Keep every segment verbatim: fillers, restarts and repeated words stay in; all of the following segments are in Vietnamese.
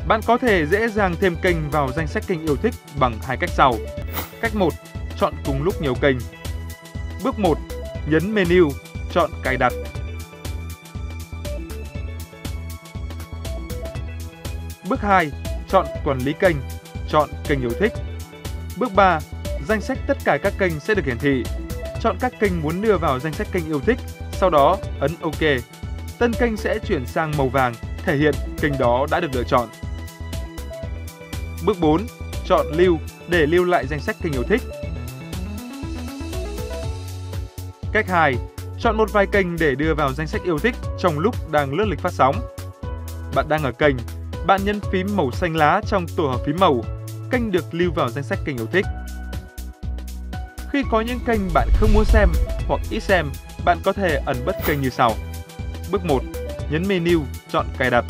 Bạn có thể dễ dàng thêm kênh vào danh sách kênh yêu thích bằng hai cách sau. Cách một, chọn cùng lúc nhiều kênh. Bước một, nhấn menu, chọn cài đặt. Bước hai, chọn quản lý kênh, chọn kênh yêu thích. Bước ba, danh sách tất cả các kênh sẽ được hiển thị. Chọn các kênh muốn đưa vào danh sách kênh yêu thích, sau đó ấn OK. Tân kênh sẽ chuyển sang màu vàng, thể hiện kênh đó đã được lựa chọn. Bước bốn, chọn lưu để lưu lại danh sách kênh yêu thích. Cách hai, chọn một vài kênh để đưa vào danh sách yêu thích trong lúc đang lướt lịch phát sóng. Bạn đang ở kênh, bạn nhấn phím màu xanh lá trong tổ hợp phím màu, kênh được lưu vào danh sách kênh yêu thích. Khi có những kênh bạn không muốn xem hoặc ít xem, bạn có thể ẩn bất kênh như sau. Bước một, nhấn menu, chọn cài đặt.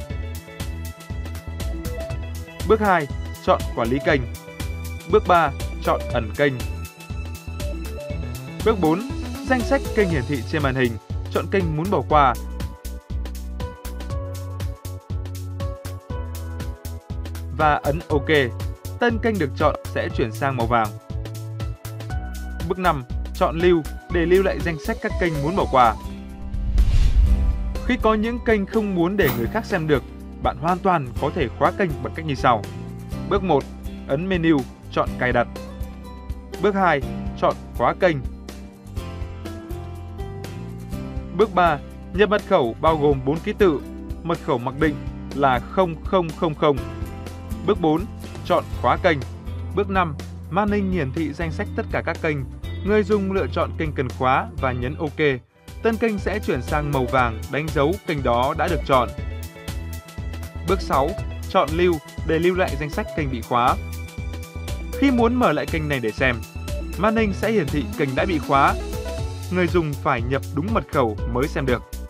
Bước hai, chọn quản lý kênh. Bước ba, chọn ẩn kênh. Bước bốn, danh sách kênh hiển thị trên màn hình, chọn kênh muốn bỏ qua. Và ấn OK. Tân kênh được chọn sẽ chuyển sang màu vàng. Bước năm, chọn lưu để lưu lại danh sách các kênh muốn bỏ qua. Khi có những kênh không muốn để người khác xem được, bạn hoàn toàn có thể khóa kênh bằng cách như sau. Bước một, ấn menu, chọn cài đặt. Bước hai, chọn khóa kênh. Bước ba, nhập mật khẩu bao gồm bốn ký tự, mật khẩu mặc định là không không không không. Bước bốn, chọn khóa kênh. Bước năm, màn hình hiển thị danh sách tất cả các kênh. Người dùng lựa chọn kênh cần khóa và nhấn OK. Tân kênh sẽ chuyển sang màu vàng đánh dấu kênh đó đã được chọn. Bước sáu, chọn lưu để lưu lại danh sách kênh bị khóa. Khi muốn mở lại kênh này để xem, màn hình sẽ hiển thị kênh đã bị khóa. Người dùng phải nhập đúng mật khẩu mới xem được.